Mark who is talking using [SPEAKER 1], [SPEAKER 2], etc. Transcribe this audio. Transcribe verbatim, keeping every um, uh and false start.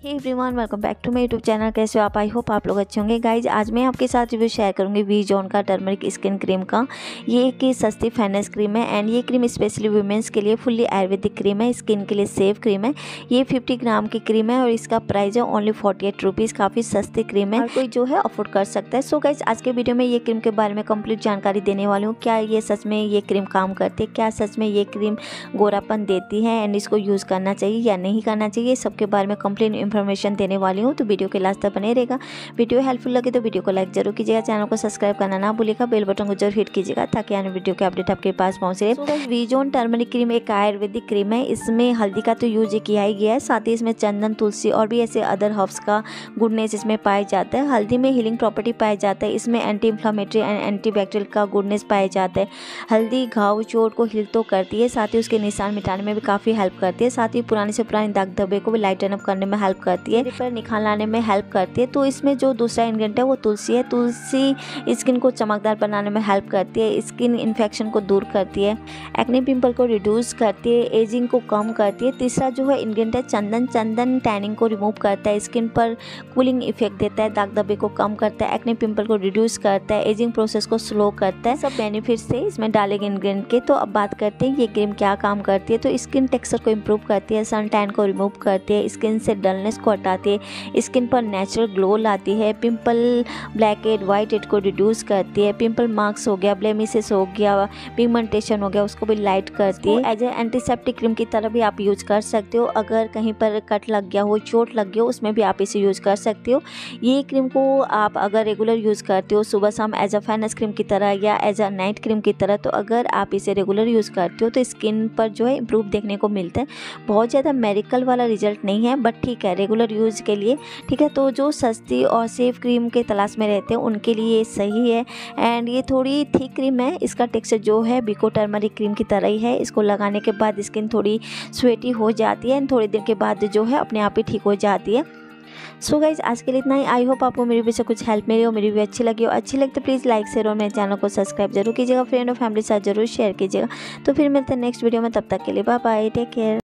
[SPEAKER 1] Hey everyone, welcome back to my YouTube channel. कैसे हो आप? आई होप आप लोग अच्छे होंगे। गाइज, आज मैं आपके साथ रिव्यू शेयर करूंगी वी जॉन का टर्मरिक स्किन क्रीम का। ये एक सस्ती फेयरनेस क्रीम है एंड ये क्रीम स्पेशली वुमेंस के लिए फुल्ली आयुर्वेदिक क्रीम है, स्किन के लिए सेफ क्रीम है। ये फिफ्टी ग्राम की क्रीम है और इसका प्राइस है ओनली फोर्टी एट रुपीज़। काफ़ी सस्ती क्रीम है और कोई जो है अफोर्ड कर सकता है। सो गाइज, आज के वीडियो में ये क्रीम के बारे में कंप्लीट जानकारी देने वाली हूँ। क्या ये सच में ये क्रीम काम करती है, क्या सच में ये क्रीम गोरापन देती है एंड इसको यूज़ करना चाहिए या नहीं करना चाहिए, सबके बारे में कंप्लीट इन्फॉर्मेशन देने वाली हूँ। तो वीडियो के लास्ट तक बने रहेगा। वीडियो हेल्पफुल लगे तो वीडियो को लाइक जरूर कीजिएगा, चैनल को सब्सक्राइब करना ना भूलिएगा, बेल बटन को जरूर हिट कीजिएगा ताकि आने वीडियो के अपडेट आपके पास पहुंचे। so, V John turmeric cream एक आयुर्वेदिक क्रीम है। इसमें हल्दी का तो यूज किया ही गया है, साथ ही इसमें चंदन, तुलसी और भी ऐसे अदर हर्ब्स का गुडनेस इसमें पाया जाता है। हल्दी में हीलिंग प्रॉपर्टी पाया जाता है, इसमें anti inflammatory and anti bacterial का गुडनेस पाया जाता है। हल्दी घाव चोट को हील तो करती है, साथ ही उसके निशान मिटाने में भी काफ़ी हेल्प करती है। साथ ही पुराने से पुराने दाग धब्बे को भी लाइटन अप करने में हेल्प करती है, पर निखार लाने में हेल्प करती है। तो इसमें जो दूसरा इंग्रेडिएंट है वो तुलसी है। तुलसी स्किन को चमकदार बनाने में हेल्प करती है, स्किन इन्फेक्शन को दूर करती है, एक्ने पिंपल को रिड्यूस करती है, एजिंग को कम करती है। तीसरा जो है इंग्रेडिएंट है चंदन। चंदन टैनिंग को रिमूव करता है, स्किन पर कूलिंग इफेक्ट देता है, दाग धब्बे को कम करता है, एक्ने पिंपल को रिड्यूस करता है, एजिंग प्रोसेस को स्लो करता है। सब बेनिफिट्स है इसमें डाले गए इंग्रेडिएंट के। तो अब बात करते हैं ये क्रीम क्या काम करती है। तो स्किन टेक्सचर को इम्प्रूव करती है, सन टैन को रिमूव करती है, स्किन से डलनेस को हटाती है, स्किन पर नेचुरल ग्लो लाती है, pimple blackhead whitehead को रिड्यूस करती है, पिंपल मार्क्स हो गया, ब्लेमिसेस हो गया, पिगमेंटेशन हो गया, उसको भी लाइट करती है। एज ए एंटीसेप्टिक क्रीम की तरह भी आप यूज कर सकते हो। अगर कहीं पर कट लग गया हो, चोट लग गया हो, उसमें भी आप इसे यूज कर सकते हो। ये क्रीम को आप अगर रेगुलर यूज करते हो सुबह शाम एज अ फेयरनेस क्रीम की तरह या एज अ नाइट क्रीम की तरह, तो अगर आप इसे रेगुलर यूज करते हो तो स्किन पर जो है इम्प्रूव देखने को मिलता है। बहुत ज़्यादा मेडिकल वाला रिजल्ट नहीं है, बट ठीक है रेगुलर यूज के लिए ठीक है। तो जो सस्ती और सेफ क्रीम के तलाश में रहते हैं उनके लिए ये सही है। एंड ये थोड़ी थिक क्रीम है, इसका टेक्सचर जो है बिको टर्मरिक क्रीम की तरह ही है। इसको लगाने के बाद स्किन थोड़ी स्वेटी हो जाती है एंड थोड़ी देर के बाद जो है अपने आप ही ठीक हो जाती है। सो गाइज, आज के लिए इतना ही। आई होप आपको मेरी वीडियो से कुछ हेल्प मिली हो, मेरी वीडियो अच्छी लगी हो। अच्छी लगी तो प्लीज़ लाइक शेयर और मेरे चैनल को सब्सक्राइब जरूर कीजिएगा, फ्रेंड और फैमिली के साथ जरूर शेयर कीजिएगा। तो फिर मिलते हैं नेक्स्ट वीडियो में, तब तक के लिए बाय बाय, टेक केयर।